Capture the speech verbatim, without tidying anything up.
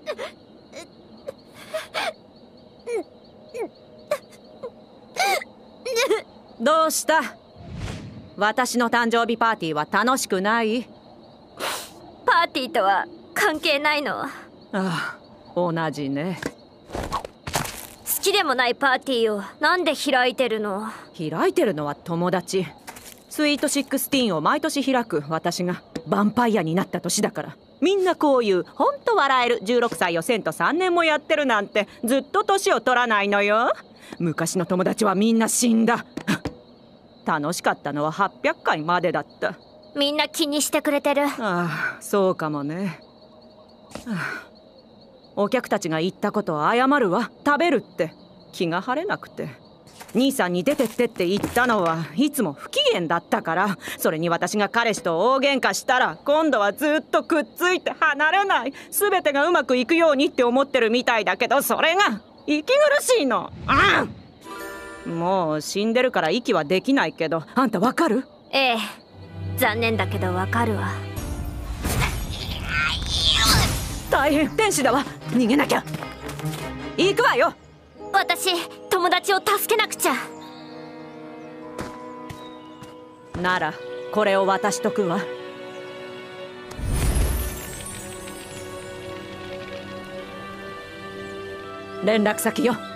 どうした？私の誕生日パーティーは楽しくない？ パーティーとは関係ないの。 ああ、同じね。 好きでもないパーティーをなんで開いてるの？ 開いてるのは友達。スイートシックスティーンを毎年開く私がヴァンパイアになった年だから。みんなこういうほんと笑えるじゅうろくさいをせんとさんねんもやってるなんてずっと年を取らないのよ。昔の友達はみんな死んだ。楽しかったのははっぴゃっかいまでだった。 みんな気にしてくれてる。 ああ、そうかもね。はあ、お客たちが言ったことを謝るわ。食べるって気が晴れなくて。兄さんに出てってって言ったのはいつも不機嫌だったから。それに私が彼氏と大喧嘩したら今度はずっとくっついて離れない。全てがうまくいくようにって思ってるみたいだけど、それが息苦しいの。うん、もう死んでるから息はできないけど、あんたわかる？ ええ、残念だけどわかるわ。 大変、天使だわ。逃げなきゃ。行くわよ。 私、友達を助けなくちゃ。 ならこれを渡しとくわ。連絡先よ。